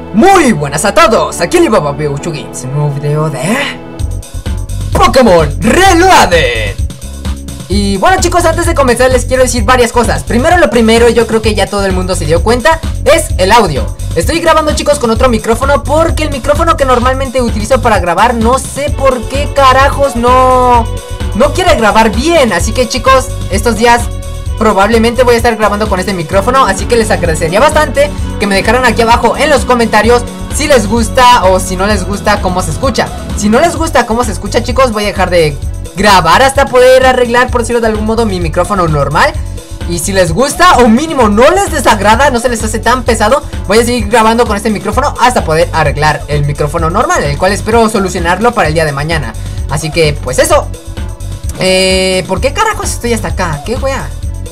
Muy buenas a todos, aquí Alibaba Pikachu Games, un nuevo video de Pokémon Reloaded. Y bueno chicos, antes de comenzar les quiero decir varias cosas. Primero lo primero, yo creo que ya todo el mundo se dio cuenta, es el audio. Estoy grabando chicos con otro micrófono porque el micrófono que normalmente utilizo para grabar no sé por qué carajos no quiere grabar bien. Así que chicos, estos días probablemente voy a estar grabando con este micrófono, así que les agradecería bastante que me dejaran aquí abajo en los comentarios si les gusta o si no les gusta cómo se escucha. Si no les gusta cómo se escucha chicos, voy a dejar de grabar hasta poder arreglar, por decirlo de algún modo, mi micrófono normal. Y si les gusta o mínimo no les desagrada, no se les hace tan pesado, voy a seguir grabando con este micrófono hasta poder arreglar el micrófono normal, el cual espero solucionarlo para el día de mañana. Así que pues eso. ¿Por qué carajos estoy hasta acá? ¿Qué wea?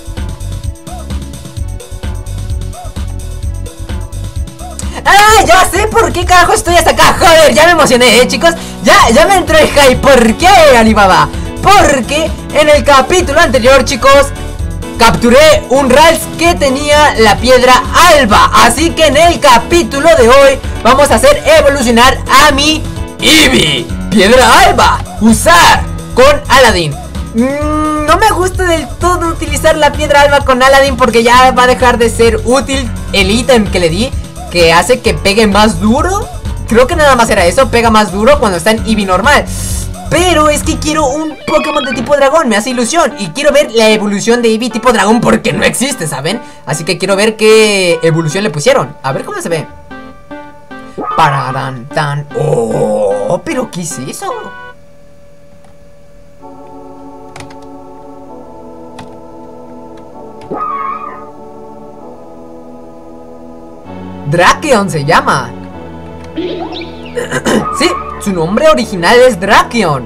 ¡Ah! Ya sé por qué carajo estoy hasta acá. Joder, ya me emocioné, chicos. Ya me entró el hype. ¿Por qué, Alibaba? Porque en el capítulo anterior, chicos, capturé un Ralts que tenía la piedra alba. Así que en el capítulo de hoy vamos a hacer evolucionar a mi Eevee piedra alba. Usar con Aladdin. No me gusta del todo utilizar la piedra alba con Aladdin, porque ya va a dejar de ser útil el ítem que le di, que hace que pegue más duro. Creo que nada más era eso, pega más duro cuando está en Eevee normal. Pero es que quiero un Pokémon de tipo dragón, me hace ilusión. Y quiero ver la evolución de Eevee tipo dragón, porque no existe, ¿saben? Así que quiero ver qué evolución le pusieron. A ver cómo se ve. Paradan tan. Oh, pero ¿qué es eso? Drakeon se llama. Sí, su nombre original es Drakeon.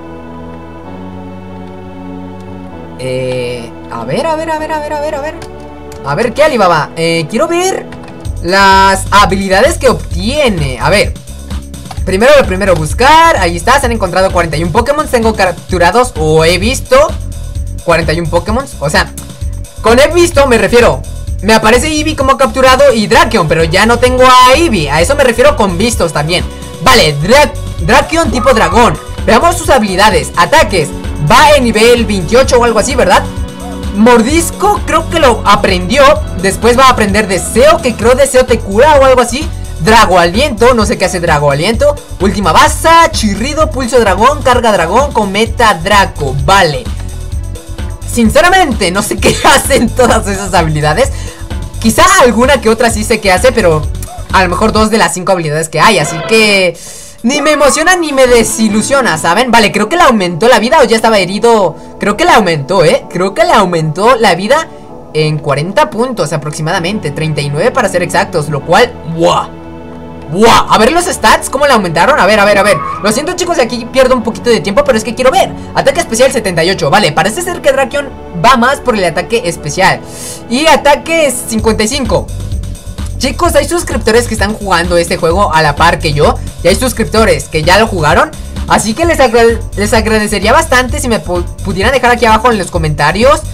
A ver. A ver qué, Alibaba. Quiero ver las habilidades que obtiene. A ver. Primero buscar. Ahí está, se han encontrado 41 Pokémon. Tengo capturados o he visto 41 Pokémon. O sea, con he visto me refiero, me aparece Eevee como capturado y Drakeon, pero ya no tengo a Eevee. A eso me refiero con vistos también. Vale, Drakeon tipo dragón. Veamos sus habilidades. Ataques, va en nivel 28 o algo así, ¿verdad? Mordisco creo que lo aprendió. Después va a aprender Deseo, que creo Deseo te cura o algo así. Drago Aliento, no sé qué hace Drago Aliento. Última Baza, Chirrido, Pulso Dragón, Carga Dragón, Cometa Draco. Vale. Sinceramente, no sé qué hacen todas esas habilidades. Quizá alguna que otra sí sé qué hace, pero a lo mejor 2 de las 5 habilidades que hay. Así que ni me emociona ni me desilusiona, ¿saben? Vale, creo que le aumentó la vida o ya estaba herido. Creo que le aumentó, creo que le aumentó la vida en 40 puntos aproximadamente, 39 para ser exactos, lo cual, ¡buah! ¡Wow! A ver los stats, ¿cómo le aumentaron? A ver. Lo siento chicos, aquí pierdo un poquito de tiempo, pero es que quiero ver. Ataque especial 78, vale, parece ser que Drakeon va más por el ataque especial. Y ataque 55. Chicos, hay suscriptores que están jugando este juego a la par que yo. Y hay suscriptores que ya lo jugaron. Así que les agradecería bastante si me pudieran dejar aquí abajo en los comentarios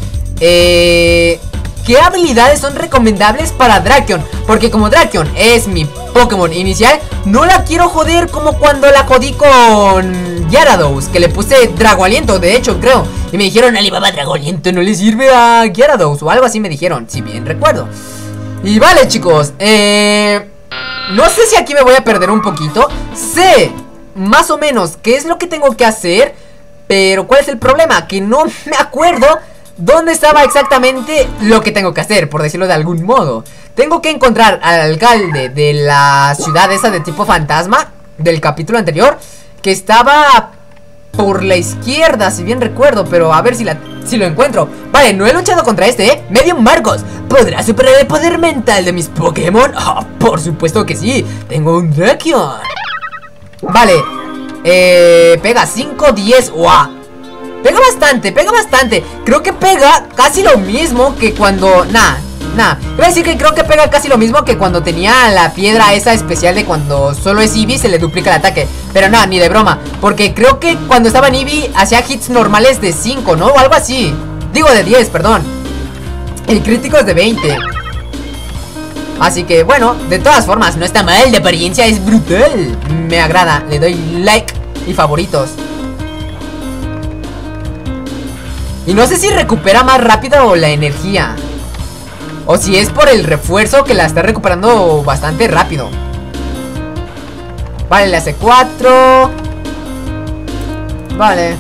¿qué habilidades son recomendables para Drakeon? Porque como Drakeon es mi Pokémon inicial, no la quiero joder como cuando la jodí con Gyarados, que le puse Drago Aliento, de hecho creo. Y me dijeron, Alibaba, Drago Aliento no le sirve a Gyarados o algo así me dijeron, si bien recuerdo. Y vale chicos, no sé si aquí me voy a perder un poquito. Sé más o menos qué es lo que tengo que hacer, pero ¿cuál es el problema? Que no me acuerdo ¿dónde estaba exactamente lo que tengo que hacer? Por decirlo de algún modo. Tengo que encontrar al alcalde de la ciudad esa de tipo fantasma del capítulo anterior, que estaba por la izquierda, si bien recuerdo. Pero a ver si lo encuentro. Vale, no he luchado contra este, Medium Marcos. ¿Podrá superar el poder mental de mis Pokémon? Oh, por supuesto que sí. Tengo un Drakeon. Vale, pega 5, 10, ¡wow! Pega bastante. Creo que pega casi lo mismo que cuando... Voy a decir que creo que pega casi lo mismo que cuando tenía la piedra esa especial de cuando solo es Eevee se le duplica el ataque. Pero no, ni de broma. Porque creo que cuando estaba en Eevee hacía hits normales de 5, ¿no? O algo así. Digo de 10, perdón. El crítico es de 20. Así que bueno, de todas formas, no está mal. De apariencia es brutal. Me agrada, le doy like y favoritos. Y no sé si recupera más rápido la energía, o si es por el refuerzo que la está recuperando bastante rápido. Vale, le hace 4. Vale.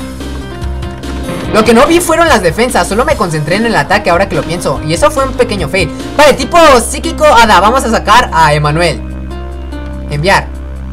Lo que no vi fueron las defensas, solo me concentré en el ataque ahora que lo pienso. Y eso fue un pequeño fail. Vale, tipo psíquico hada, vamos a sacar a Emanuel. Enviar.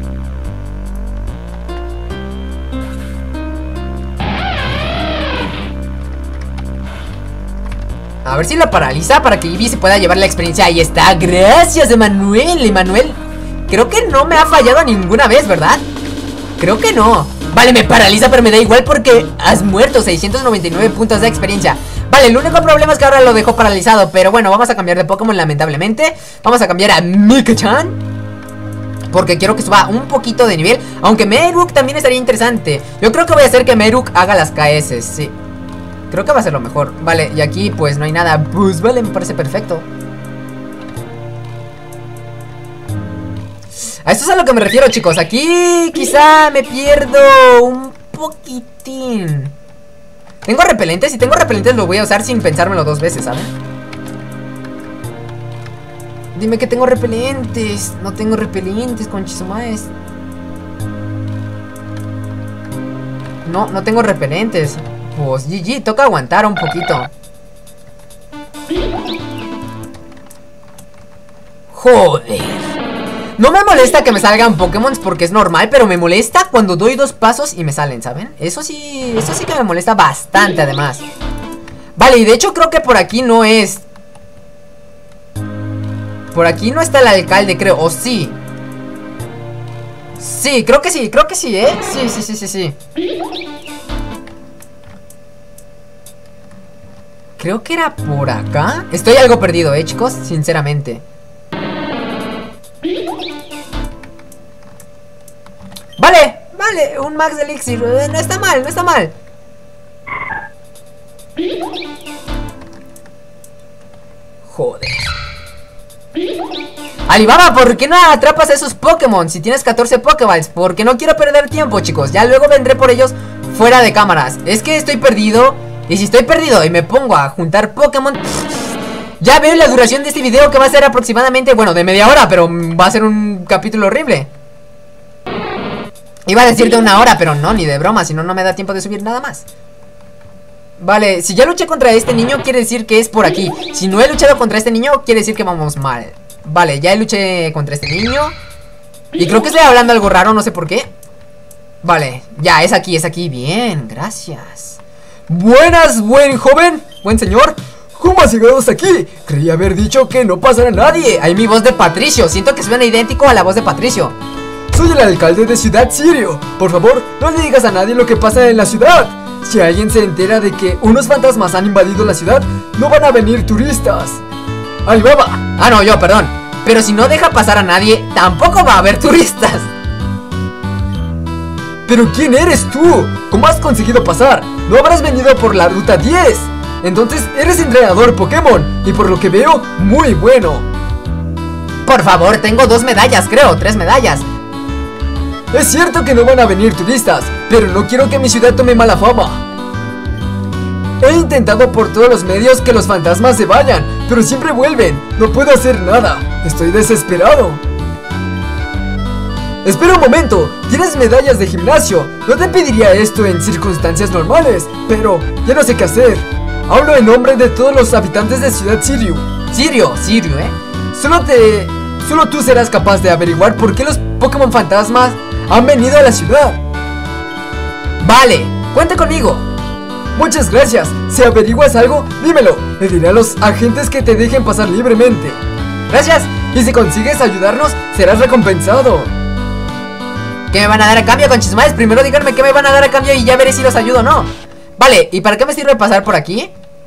A ver si lo paraliza para que Eevee se pueda llevar la experiencia. Ahí está, gracias Emanuel. Emanuel, creo que no me ha fallado ninguna vez, ¿verdad? Creo que no. Vale, me paraliza, pero me da igual porque has muerto. 699 puntos de experiencia. Vale, el único problema es que ahora lo dejó paralizado. Pero bueno, vamos a cambiar de Pokémon, lamentablemente. Vamos a cambiar a Mika-chan, porque quiero que suba un poquito de nivel. Aunque Meruuk también estaría interesante. Yo creo que voy a hacer que Meruuk haga las KS, sí. Creo que va a ser lo mejor. Vale, y aquí pues no hay nada. Pues vale, me parece perfecto. A esto es a lo que me refiero, chicos. Aquí quizá me pierdo un poquitín. Tengo repelentes. Si tengo repelentes lo voy a usar sin pensármelo 2 veces, ¿saben? Dime que tengo repelentes. No tengo repelentes, conchisumaes. No, no tengo repelentes. Pues GG, toca aguantar un poquito. Joder. No me molesta que me salgan Pokémon porque es normal, pero me molesta cuando doy 2 pasos y me salen, ¿saben? Eso sí que me molesta bastante además. Vale, y de hecho creo que por aquí no es. Por aquí no está el alcalde, creo, o sí. Sí, creo que sí, ¿eh? Sí. Creo que era por acá. Estoy algo perdido, chicos, sinceramente. Vale, un Max Elixir. No está mal, no está mal. Joder. Alibaba, ¿por qué no atrapas a esos Pokémon si tienes 14 Pokéballs? Porque no quiero perder tiempo, chicos. Ya luego vendré por ellos fuera de cámaras. Es que estoy perdido. Y si estoy perdido y me pongo a juntar Pokémon, ya veo la duración de este video, que va a ser aproximadamente, bueno, de media hora, pero va a ser un capítulo horrible. Iba a decirte 1 hora, pero no, ni de broma, si no, no me da tiempo de subir nada más. Vale, si ya luché contra este niño, quiere decir que es por aquí. Si no he luchado contra este niño, quiere decir que vamos mal. Vale, ya luché contra este niño. Y creo que estoy hablando algo raro, no sé por qué. Vale, ya, es aquí, bien, gracias. Buenas, buen joven, buen señor. ¿Cómo has llegado hasta aquí? Creí haber dicho que no pasará nadie. Ahí mi voz de Patricio, siento que suena idéntico a la voz de Patricio. Soy el alcalde de Ciudad Sirio. Por favor, no le digas a nadie lo que pasa en la ciudad. Si alguien se entera de que unos fantasmas han invadido la ciudad, no van a venir turistas. Alibaba. Ah, no, yo, perdón. Pero si no deja pasar a nadie, tampoco va a haber turistas. ¿Pero quién eres tú? ¿Cómo has conseguido pasar? ¿No habrás venido por la ruta 10? Entonces eres entrenador Pokémon. Y por lo que veo, muy bueno. Por favor, tengo 2 medallas, creo, 3 medallas. Es cierto que no van a venir turistas, pero no quiero que mi ciudad tome mala fama. He intentado por todos los medios que los fantasmas se vayan, pero siempre vuelven. No puedo hacer nada. Estoy desesperado. Espera un momento, tienes medallas de gimnasio. No te pediría esto en circunstancias normales, pero ya no sé qué hacer. Hablo en nombre de todos los habitantes de Ciudad Sirio. Sirio, Solo tú serás capaz de averiguar por qué los Pokémon fantasmas han venido a la ciudad. Vale, cuenta conmigo. Muchas gracias. Si averiguas algo, dímelo. Le diré a los agentes que te dejen pasar libremente. Gracias. Y si consigues ayudarnos, serás recompensado. ¿Qué me van a dar a cambio, conchismales? Primero díganme qué me van a dar a cambio y ya veré si los ayudo o no. Vale, ¿y para qué me sirve pasar por aquí?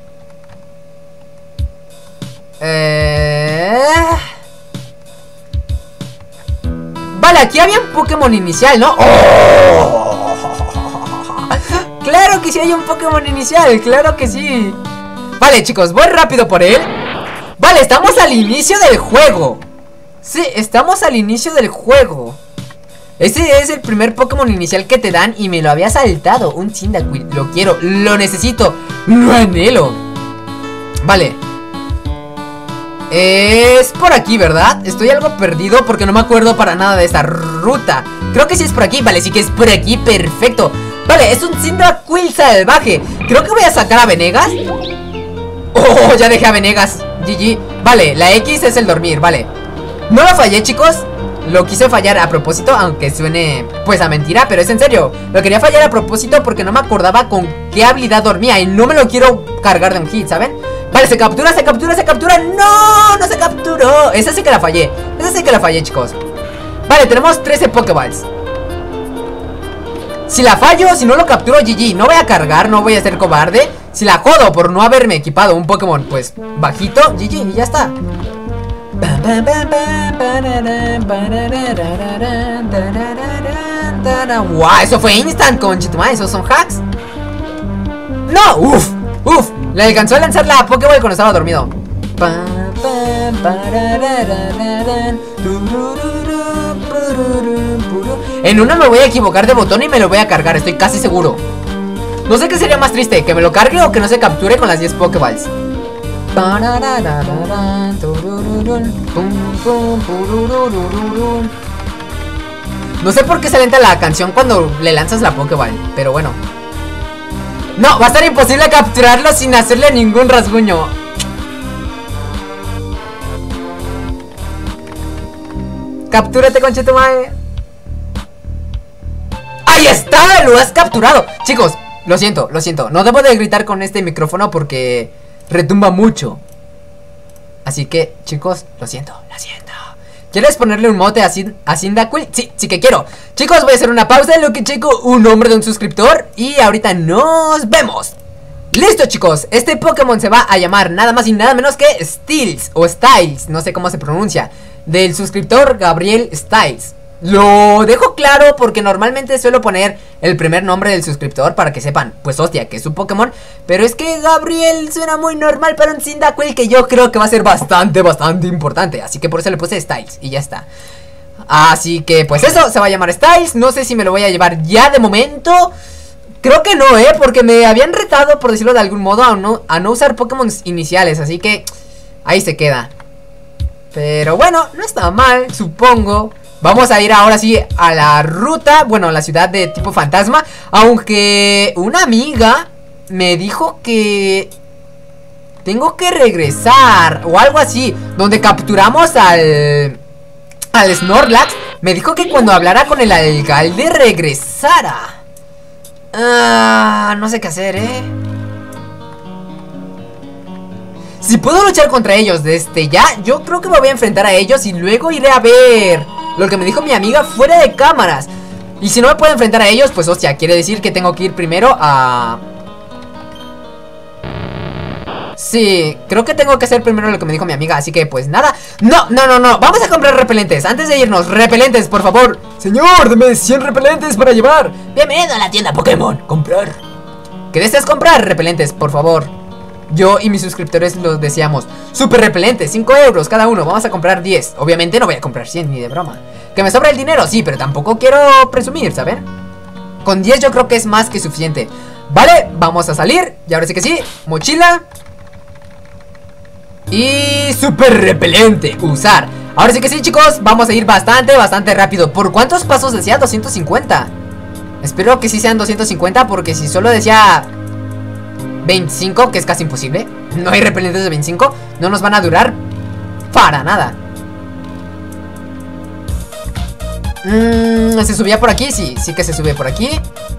Vale, aquí había un Pokémon inicial, ¿no? ¡Oh! Claro que sí hay un Pokémon inicial, claro que sí. Vale, chicos, voy rápido por él. Vale, estamos al inicio del juego. Sí, estamos al inicio del juego. Ese es el primer Pokémon inicial que te dan y me lo había saltado. Un Cyndaquil, lo quiero, lo necesito, lo anhelo. Vale. Es por aquí, ¿verdad? Estoy algo perdido porque no me acuerdo para nada de esta ruta. Creo que sí es por aquí, vale, sí que es por aquí, perfecto. Vale, es un Cyndaquil salvaje. Creo que voy a sacar a Venegas. Oh, ya dejé a Venegas. GG. Vale, la X es el dormir, vale. No lo fallé, chicos. Lo quise fallar a propósito, aunque suene pues a mentira, pero es en serio. Lo quería fallar a propósito porque no me acordaba con qué habilidad dormía y no me lo quiero cargar de un hit, ¿saben? Vale, se captura, se captura, se captura. ¡No! ¡No se capturó! Esa sí que la fallé. Esa sí que la fallé, chicos. Vale, tenemos 13 Pokéballs. Si la fallo, si no lo capturo, GG. No voy a cargar, no voy a ser cobarde. Si la jodo por no haberme equipado un Pokémon pues bajito, GG, y ya está. ¡Wow! Eso fue instant, conchetumá. ¿Esos son hacks? ¡No! ¡Uf! ¡Uf! Le alcanzó a lanzar la Pokéball cuando estaba dormido. En una me voy a equivocar de botón y me lo voy a cargar, estoy casi seguro. No sé qué sería más triste, que me lo cargue o que no se capture con las 10 Pokéballs. No sé por qué se lenta la canción cuando le lanzas la Pokéball, pero bueno. No, va a estar imposible capturarlo sin hacerle ningún rasguño. Captúrate, conchetumae. ¡Ahí está! ¡Lo has capturado! Chicos, lo siento, lo siento. No debo de gritar con este micrófono porque retumba mucho. Así que, chicos, lo siento, lo siento. ¿Quieres ponerle un mote a Cyndaquil? Sí, sí que quiero. Chicos, voy a hacer una pausa en lo que checo un nombre de un suscriptor y ahorita nos vemos. Listo, chicos, este Pokémon se va a llamar nada más y nada menos que Styles o Styles, no sé cómo se pronuncia, del suscriptor Gabriel Styles. Lo dejo claro porque normalmente suelo poner el primer nombre del suscriptor para que sepan, pues hostia, que es un Pokémon. Pero es que Gabriel suena muy normal para un Cyndaquil que yo creo que va a ser bastante importante. Así que por eso le puse Styles y ya está. Así que pues eso, se va a llamar Styles. No sé si me lo voy a llevar ya de momento. Creo que no, porque me habían retado, por decirlo de algún modo, a no usar Pokémon iniciales. Así que ahí se queda. Pero bueno, no está mal, supongo. Vamos a ir ahora sí a la ruta, bueno, a la ciudad de tipo fantasma. Aunque una amiga me dijo que tengo que regresar o algo así, donde capturamos al Snorlax. Me dijo que cuando hablara con el alcalde regresara. No sé qué hacer, Si puedo luchar contra ellos desde ya, yo creo que me voy a enfrentar a ellos y luego iré a ver lo que me dijo mi amiga fuera de cámaras. Y si no me puedo enfrentar a ellos, pues hostia, quiere decir que tengo que ir primero a... Sí, creo que tengo que hacer primero lo que me dijo mi amiga, así que pues nada. No, vamos a comprar repelentes. Antes de irnos, repelentes, por favor. Señor, deme 100 repelentes para llevar. Bienvenido a la tienda Pokémon. Comprar. ¿Qué deseas comprar? Repelentes, por favor. Yo y mis suscriptores los deseamos. Super repelentes, 5 euros cada uno. Vamos a comprar 10. Obviamente no voy a comprar 100 ni de broma. ¿Que me sobra el dinero? Sí, pero tampoco quiero presumir, ¿saben? Con 10 yo creo que es más que suficiente. Vale, vamos a salir. Y ahora sí que sí, mochila y super repelente, usar. Ahora sí que sí, chicos, vamos a ir bastante rápido. ¿Por cuántos pasos decía? 250. Espero que sí sean 250, porque si solo decía 25, que es casi imposible, no hay repelentes de 25, no nos van a durar para nada. ¿Se subía por aquí? Sí, sí que se sube por aquí.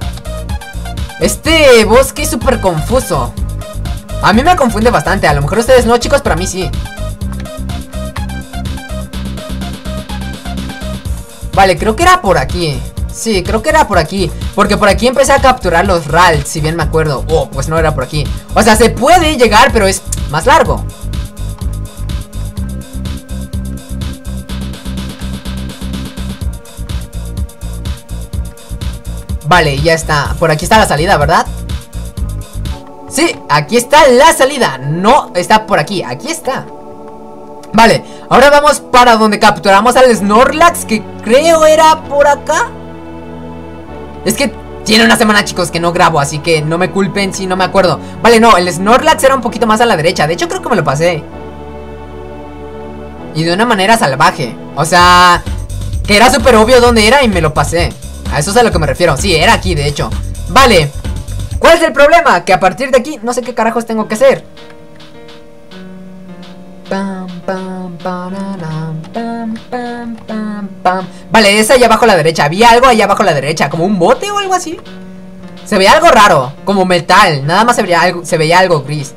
Este bosque es súper confuso. A mí me confunde bastante. A lo mejor ustedes no, chicos, pero a mí sí. Vale, creo que era por aquí. Sí, creo que era por aquí. Porque por aquí empecé a capturar los Ralts, si bien me acuerdo. Oh, pues no era por aquí. O sea, se puede llegar, pero es más largo. Vale, ya está. Por aquí está la salida, ¿verdad? Sí, aquí está la salida. No está por aquí, aquí está. Vale, ahora vamos para donde capturamos al Snorlax, que creo era por acá. Es que tiene una semana, chicos, que no grabo, así que no me culpen si no me acuerdo. Vale, no, el Snorlax era un poquito más a la derecha. De hecho, creo que me lo pasé. Y de una manera salvaje. O sea, que era súper obvio dónde era y me lo pasé. A eso es a lo que me refiero. Sí, era aquí, de hecho. Vale, ¿cuál es el problema? Que a partir de aquí no sé qué carajos tengo que hacer. Pam, pam, pararam, pam, pam, pam, pam. Vale, es allá abajo a la derecha. Había algo allá abajo a la derecha, como un bote o algo así. Se veía algo raro, como metal. Nada más se veía algo gris.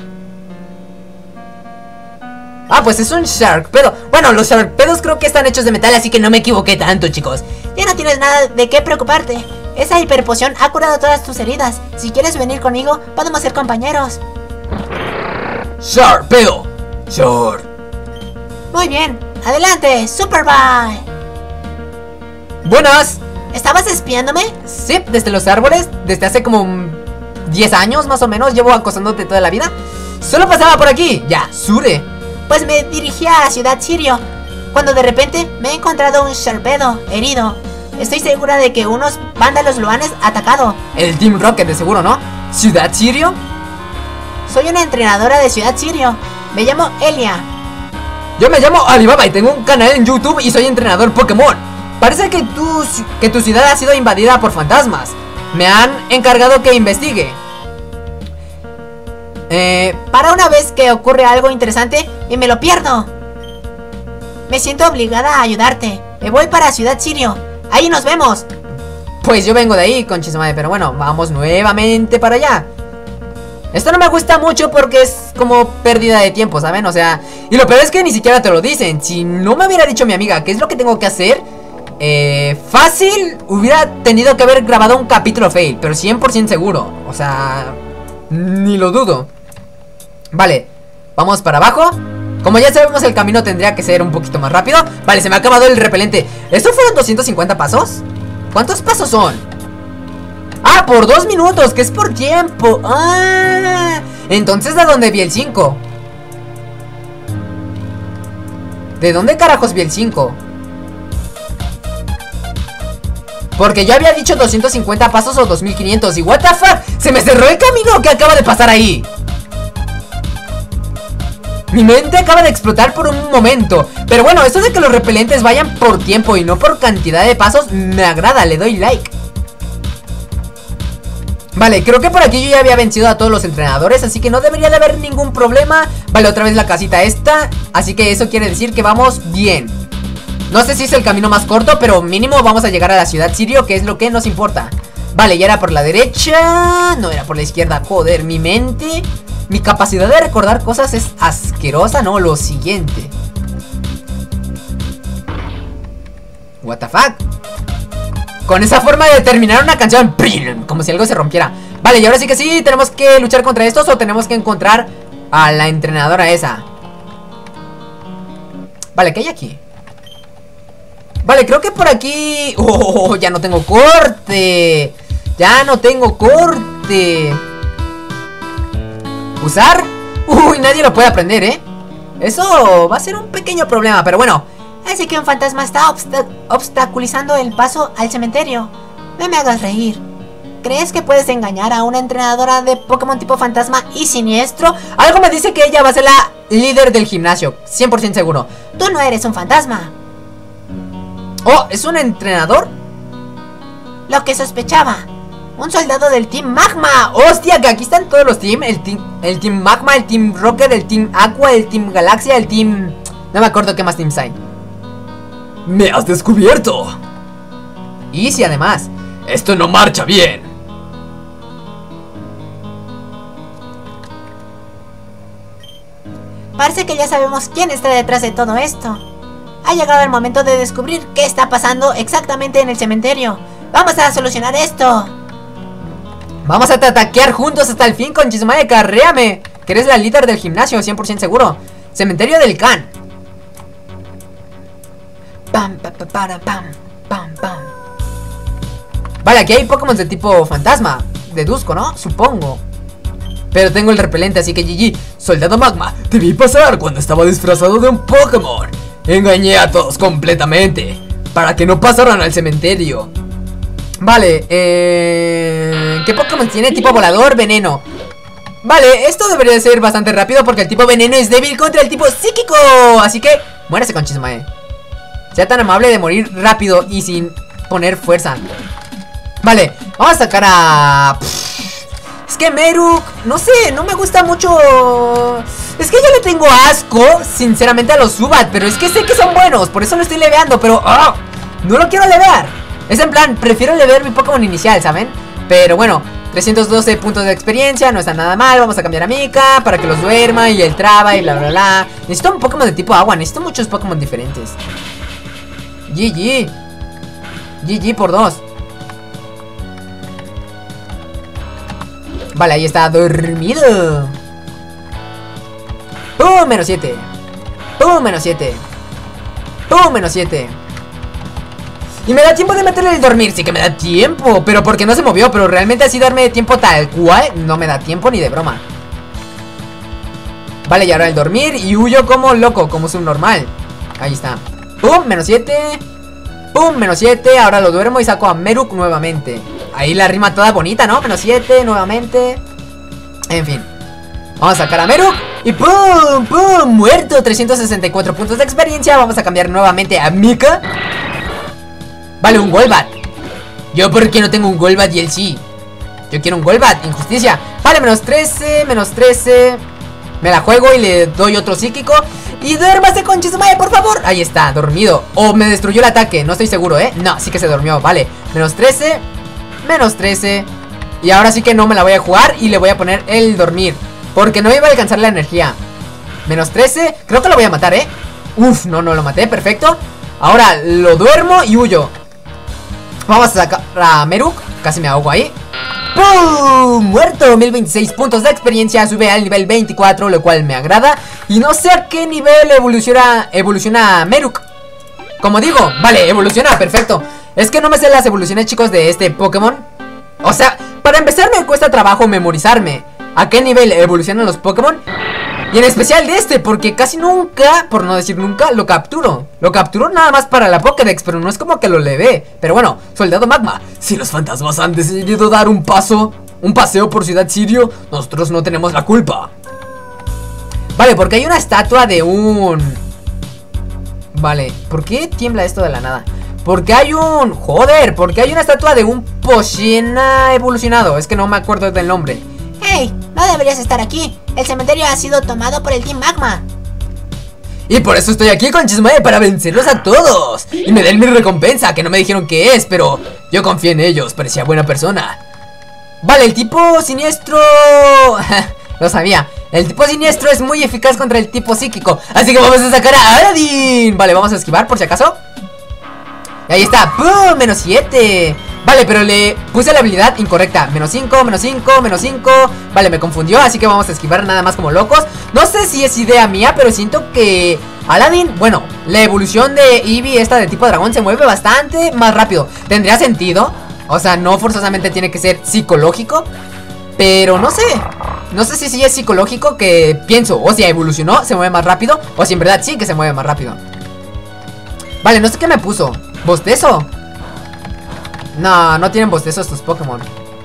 Ah, pues es un Sharkpedo. Bueno, los Sharkpedos creo que están hechos de metal, así que no me equivoqué tanto, chicos. Ya no tienes nada de qué preocuparte. Esa hiperpoción ha curado todas tus heridas. Si quieres venir conmigo, podemos ser compañeros. Sharkpedo. Shark. Muy bien, adelante, Superbye. Buenas. ¿Estabas espiándome? Sí, desde los árboles, desde hace como 10 años más o menos. Llevo acosándote toda la vida. Solo pasaba por aquí. Ya, Sure. Pues me dirigía a Ciudad Sirio, cuando de repente me he encontrado un Sharkpedo herido. Estoy segura de que unos vándalos lo han atacado. El Team Rocket de seguro, ¿no? ¿Ciudad Sirio? Soy una entrenadora de Ciudad Sirio. Me llamo Elia. Yo me llamo Alibaba y tengo un canal en YouTube y soy entrenador Pokémon. Parece que tu ciudad ha sido invadida por fantasmas. Me han encargado que investigue. Para una vez que ocurre algo interesante y me lo pierdo. Me siento obligada a ayudarte. Me voy para Ciudad Sirio. Ahí nos vemos. Pues yo vengo de ahí, concha su madre, pero bueno, vamos nuevamente para allá. Esto no me gusta mucho porque es como pérdida de tiempo, ¿saben? O sea, y lo peor es que ni siquiera te lo dicen. Si no me hubiera dicho mi amiga qué es lo que tengo que hacer, fácil hubiera tenido que haber grabado un capítulo fail, pero 100% seguro. O sea, ni lo dudo. Vale, vamos para abajo. Como ya sabemos, el camino tendría que ser un poquito más rápido. Vale, se me ha acabado el repelente. ¿Estos fueron 250 pasos? ¿Cuántos pasos son? Ah, por 2 minutos, que es por tiempo. Ah, entonces ¿de dónde vi el 5? ¿De dónde carajos vi el 5? Porque yo había dicho 250 pasos o 2500. Y what the fuck, se me cerró el camino. ¿Qué acaba de pasar ahí? Mi mente acaba de explotar por un momento. Pero bueno, eso de que los repelentes vayan por tiempo y no por cantidad de pasos me agrada, le doy like. Vale, creo que por aquí yo ya había vencido a todos los entrenadores, así que no debería de haber ningún problema. Vale, otra vez la casita esta. Así que eso quiere decir que vamos bien. No sé si es el camino más corto, pero mínimo vamos a llegar a la Ciudad Sirio, que es lo que nos importa. Vale, ya era por la derecha. No, era por la izquierda, joder, mi mente. Mi capacidad de recordar cosas es asquerosa, ¿no? Lo siguiente. What the fuck. Con esa forma de terminar una canción, como si algo se rompiera. Vale, y ahora sí que sí, tenemos que luchar contra estos o tenemos que encontrar a la entrenadora esa. Vale, ¿qué hay aquí? Vale, creo que por aquí... Oh, ya no tengo corte. Ya no tengo corte. ¿Usar? Uy, nadie lo puede aprender, ¿eh? Eso va a ser un pequeño problema, pero bueno. Así que un fantasma está obstaculizando el paso al cementerio. No me hagas reír. ¿Crees que puedes engañar a una entrenadora de Pokémon tipo fantasma y siniestro? Algo me dice que ella va a ser la líder del gimnasio, 100% seguro. Tú no eres un fantasma. Oh, ¿es un entrenador? Lo que sospechaba. Un soldado del Team Magma. Hostia, que aquí están todos los team. El team Magma, el Team Rocket, el Team Aqua, el Team Galaxia, el Team... No me acuerdo qué más teams hay. ¡Me has descubierto! Y si además, esto no marcha bien. Parece que ya sabemos quién está detrás de todo esto. Ha llegado el momento de descubrir qué está pasando exactamente en el cementerio. ¡Vamos a solucionar esto! Vamos a ataquear juntos hasta el fin, conchismade, carréame. Que eres la líder del gimnasio, 100% seguro. Cementerio del Khan. Pam, pam, pam, pam, pam, pam. Vale, aquí hay Pokémon de tipo fantasma. Deduzco, ¿no? Supongo. Pero tengo el repelente, así que GG. Soldado Magma, te vi pasar cuando estaba disfrazado de un Pokémon. Engañé a todos completamente para que no pasaran al cementerio. Vale, ¿qué Pokémon tiene tipo volador? Veneno. Vale, esto debería de ser bastante rápido porque el tipo veneno es débil contra el tipo psíquico. Así que, muérase con Chismae. Sea tan amable de morir rápido y sin poner fuerza. Vale, vamos a sacar a... Es que Meruk, no sé, no me gusta mucho. Es que yo le tengo asco, sinceramente, a los Zubat. Pero es que sé que son buenos, por eso lo estoy leveando. Pero, no lo quiero levear. Es en plan, prefiero levear mi Pokémon inicial, ¿saben? Pero bueno, 312 puntos de experiencia, no está nada mal. Vamos a cambiar a Mika para que los duerma y el traba y bla bla bla. Necesito un Pokémon de tipo agua, necesito muchos Pokémon diferentes. GG. GG por 2. Vale, ahí está, dormido. ¡Pum! Menos 7. ¡Pum! Menos 7. ¡Pum! Menos 7. Y me da tiempo de meterle el dormir, sí que me da tiempo. Pero porque no se movió, pero realmente así darme tiempo tal cual no me da tiempo ni de broma. Vale, y ahora el dormir y huyo como loco, como subnormal. Ahí está. ¡Pum! Menos 7. ¡Pum! Menos 7. Ahora lo duermo y saco a Meruk nuevamente. Ahí la rima toda bonita, ¿no? Menos 7 nuevamente. En fin. Vamos a sacar a Meruk. Y ¡pum! ¡Pum! Muerto. 364 puntos de experiencia. Vamos a cambiar nuevamente a Mika. Vale, un Golbat. Yo porque no tengo un Golbat y él sí. Yo quiero un Golbat. Injusticia. Vale, menos 13. Menos 13. Me la juego y le doy otro psíquico. Y duérmase con Chismae, por favor. Ahí está, dormido. O me destruyó el ataque, no estoy seguro, No, sí que se durmió, vale. Menos 13. Menos 13. Y ahora sí que no me la voy a jugar y le voy a poner el dormir, porque no iba a alcanzar la energía. Menos 13. Creo que lo voy a matar, Uf, no lo maté, perfecto. Ahora lo duermo y huyo. Vamos a sacar a Meruk. Casi me ahogo ahí. ¡Pum! Muerto. 1026 puntos de experiencia. Sube al nivel 24, lo cual me agrada. Y no sé a qué nivel evoluciona Meruk. Como digo, vale, evoluciona, perfecto. Es que no me sé las evoluciones, chicos, de este Pokémon. O sea, para empezar me cuesta trabajo memorizarme a qué nivel evolucionan los Pokémon. Y en especial de este, porque casi nunca, por no decir nunca, lo capturo. Lo capturo nada más para la Pokédex, pero no es como que lo levé. Pero bueno, Soldado Magma, si los fantasmas han decidido dar un paseo por Ciudad Sirio, nosotros no tenemos la culpa. Vale, porque hay una estatua de un... Vale, ¿por qué tiembla esto de la nada? Porque hay un... Joder, porque hay una estatua de un Poshina evolucionado. Es que no me acuerdo del nombre. ¡Hey! No deberías estar aquí. El cementerio ha sido tomado por el Team Magma. Y por eso estoy aquí con Chismae, para vencerlos a todos. Y me den mi recompensa, que no me dijeron qué es, pero yo confío en ellos, parecía buena persona. Vale, el tipo siniestro... Lo sabía. El tipo siniestro es muy eficaz contra el tipo psíquico. Así que vamos a sacar a Aladin. Vale, vamos a esquivar por si acaso. Y ahí está, ¡pum! Menos 7. Vale, pero le puse la habilidad incorrecta. Menos 5, menos 5, menos 5. Vale, me confundió, así que vamos a esquivar nada más como locos. No sé si es idea mía, pero siento que Aladin, bueno, la evolución de Eevee, esta de tipo dragón, se mueve bastante más rápido. ¿Tendría sentido? O sea, no forzosamente tiene que ser psicológico, pero no sé. No sé si es psicológico, que pienso, o si evolucionó, se mueve más rápido, o si en verdad sí que se mueve más rápido. Vale, no sé qué me puso. ¿Bostezo? No, no tienen bostezo estos Pokémon.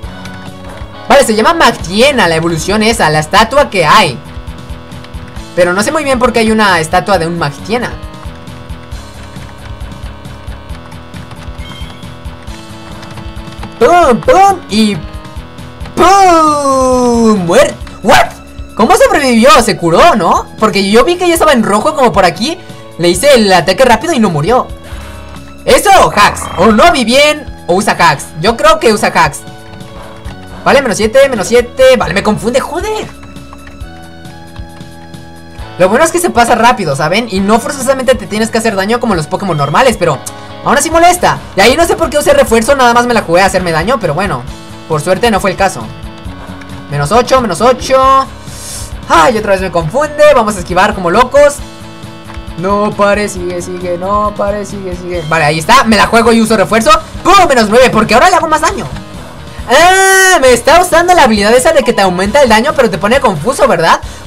Vale, se llama Magtiena la evolución esa, la estatua que hay. Pero no sé muy bien por qué hay una estatua de un Magtiena. ¡Pum! ¡Pum! Y... ¡pum! ¡Muerto! ¿What? ¿Cómo sobrevivió? ¿Se curó, no? Porque yo vi que ya estaba en rojo como por aquí. Le hice el ataque rápido y no murió. ¿Eso o hacks? O no vi bien o usa hacks. Yo creo que usa hacks. Vale, menos 7, menos 7. Vale, me confunde, joder. Lo bueno es que se pasa rápido, ¿saben? Y no forzosamente te tienes que hacer daño como los Pokémon normales, pero aún así molesta. Y ahí no sé por qué usé refuerzo, nada más me la jugué a hacerme daño, pero bueno, por suerte no fue el caso. Menos 8, menos 8. Ay, otra vez me confunde. Vamos a esquivar como locos. No pare, sigue, sigue, no pare, sigue, sigue. Vale, ahí está, me la juego y uso refuerzo. ¡Pum! Menos 9, porque ahora le hago más daño. Ah, me está usando la habilidad esa de que te aumenta el daño, pero te pone confuso, ¿verdad?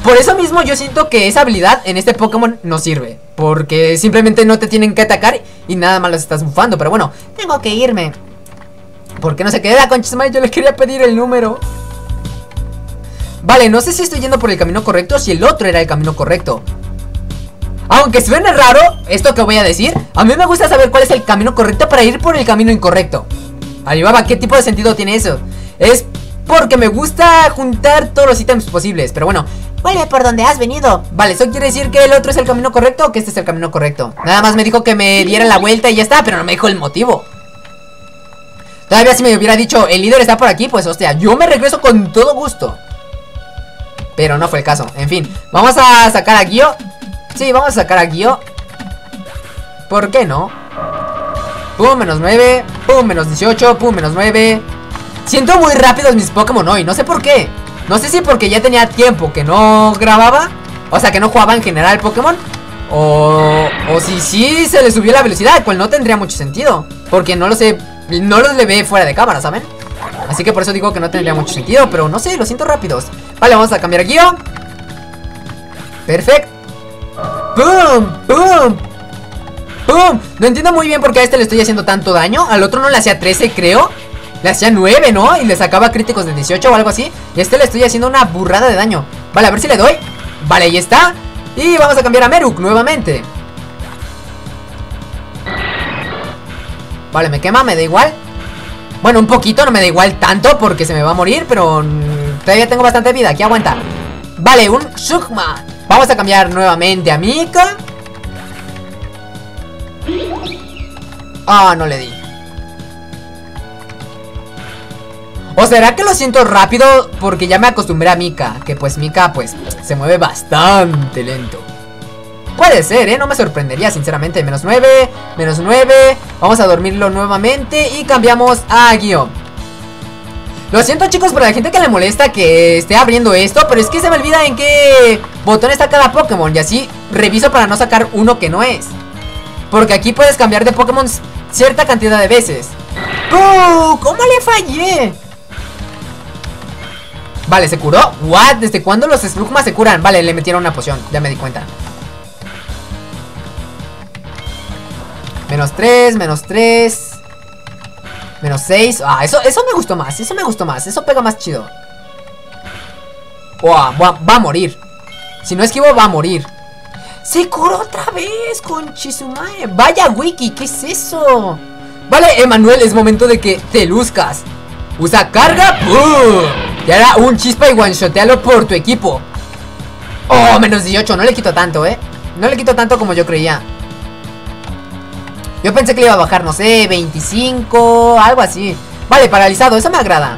Por eso mismo yo siento que esa habilidad en este Pokémon no sirve. Porque simplemente no te tienen que atacar y nada más los estás bufando. Pero bueno, tengo que irme. ¿Por qué no se queda, concha su madre? Yo le quería pedir el número. Vale, no sé si estoy yendo por el camino correcto o si el otro era el camino correcto. Aunque suene raro esto que voy a decir, a mí me gusta saber cuál es el camino correcto para ir por el camino incorrecto. Alibaba, ¿qué tipo de sentido tiene eso? Es porque me gusta juntar todos los ítems posibles, pero bueno. Vuelve por donde has venido. Vale, ¿eso quiere decir que el otro es el camino correcto o que este es el camino correcto? Nada más me dijo que me diera la vuelta y ya está, pero no me dijo el motivo. Todavía si me hubiera dicho, el líder está por aquí, pues hostia, yo me regreso con todo gusto. Pero no fue el caso, en fin. Vamos a sacar a Gio. Sí, vamos a sacar a Gio. ¿Por qué no? Pum, menos 9. Pum, menos 18. Pum, menos 9. Siento muy rápidos mis Pokémon hoy, no sé por qué. No sé si porque ya tenía tiempo que no grababa, o sea, que no jugaba en general Pokémon, o si sí se le subió la velocidad, cual no tendría mucho sentido, porque no lo sé, no los le ve fuera de cámara, ¿saben? Así que por eso digo que no tendría mucho sentido, pero no sé, lo siento rápidos. Vale, vamos a cambiar a Gio. Perfecto. ¡Pum! ¡Pum! ¡Pum! No entiendo muy bien por qué a este le estoy haciendo tanto daño. Al otro no le hacía 13, creo. Le hacía 9, ¿no? Y le sacaba críticos de 18 o algo así. Y a este le estoy haciendo una burrada de daño. Vale, a ver si le doy. Vale, ahí está. Y vamos a cambiar a Meruk nuevamente. Vale, me quema, me da igual. Bueno, un poquito, no me da igual tanto porque se me va a morir, pero todavía tengo bastante vida, aquí aguanta. Vale, un Shugma. Vamos a cambiar nuevamente a Mika. Ah, no le di. ¿O será que lo siento rápido porque ya me acostumbré a Mika? Que pues Mika pues se mueve bastante lento. Puede ser, no me sorprendería sinceramente. Menos 9, menos 9. Vamos a dormirlo nuevamente y cambiamos a Gio. Lo siento chicos por la gente que le molesta que esté abriendo esto, pero es que se me olvida en qué botón está cada Pokémon. Y así reviso para no sacar uno que no es. Porque aquí puedes cambiar de Pokémon cierta cantidad de veces. ¡Oh! ¿Cómo le fallé? Vale, ¿se curó? ¿What? ¿Desde cuándo los Slugmas se curan? Vale, le metieron una poción, ya me di cuenta. Menos 3, menos 3. Menos 6. Ah, eso me gustó más, eso me gustó más. Eso pega más chido. Wow, va a morir. Si no esquivo, va a morir. ¡Se curó otra vez, Conchisumae! ¡Vaya wiki! ¿Qué es eso? Vale, Emanuel, es momento de que te luzcas. Usa carga. ¡Pum! Y ahora un chispa y one-shotealo por tu equipo. Oh, menos 18. No le quito tanto, no le quito tanto como yo creía. Yo pensé que le iba a bajar, no sé, 25, algo así. Vale, paralizado, eso me agrada.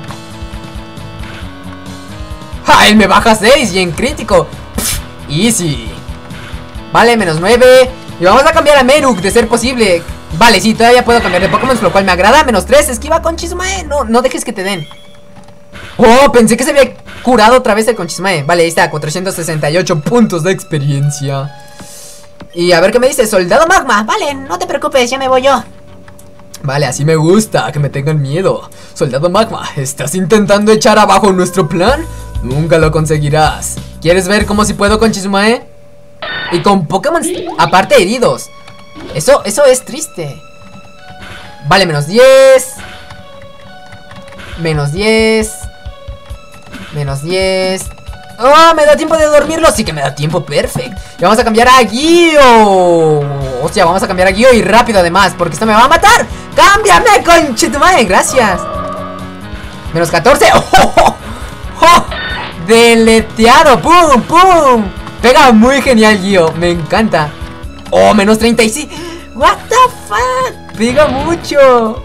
¡Ja! Él me baja 6 y en crítico. Pff, easy. Vale, menos 9. Y vamos a cambiar a Meruk, de ser posible. Vale, sí, todavía puedo cambiar de Pokémon, lo cual me agrada. Menos 3, esquiva Conchismae. No dejes que te den. Oh, pensé que se había curado otra vez el Conchismae. Vale, ahí está, 468 puntos de experiencia. Y a ver qué me dice, Soldado Magma. Vale, no te preocupes, ya me voy yo. Vale, así me gusta, que me tengan miedo. Soldado Magma, ¿estás intentando echar abajo nuestro plan? Nunca lo conseguirás. ¿Quieres ver cómo si puedo con Conchismae? Y con Pokémon aparte heridos. Eso es triste. Vale, menos 10. Menos 10. Menos 10. ¡Oh! ¿Me da tiempo de dormirlo? Sí que me da tiempo, perfecto. Y vamos a cambiar a Gio. Hostia, vamos a cambiar a Gio y rápido además, porque esto me va a matar. ¡Cámbiame, conchetumadre! Gracias. Menos 14. ¡Oh, oh, oh! ¡Oh! Deleteado. ¡Pum, pum! Pega muy genial, Gio. Me encanta. ¡Oh, menos 36! ¡What the fuck! Pega mucho.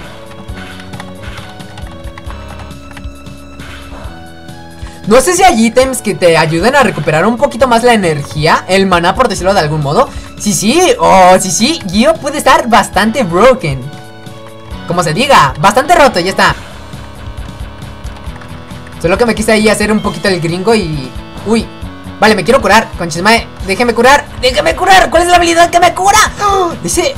No sé si hay ítems que te ayuden a recuperar un poquito más la energía, el maná por decirlo de algún modo. Sí, sí, Gio puede estar bastante broken. Como se diga, bastante roto, ya está. Solo que me quise ahí hacer un poquito el gringo y... Uy, vale, me quiero curar, Conchismae, déjeme curar, ¿cuál es la habilidad que me cura? Dice...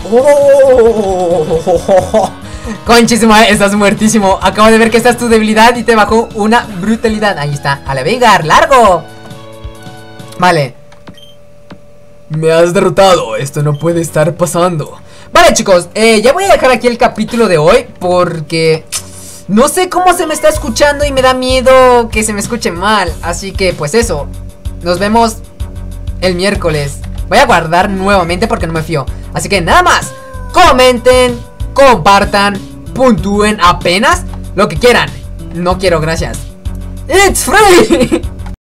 Conchismae, estás muertísimo. Acabo de ver que esta es tu debilidad y te bajó una brutalidad. Ahí está, a la Veigar, largo. Vale. Me has derrotado, esto no puede estar pasando. Vale, chicos, ya voy a dejar aquí el capítulo de hoy porque no sé cómo se me está escuchando y me da miedo que se me escuche mal. Así que pues eso, nos vemos el miércoles. Voy a guardar nuevamente porque no me fío. Así que nada más, comenten, compartan, puntúen apenas lo que quieran. No quiero, gracias. It's free.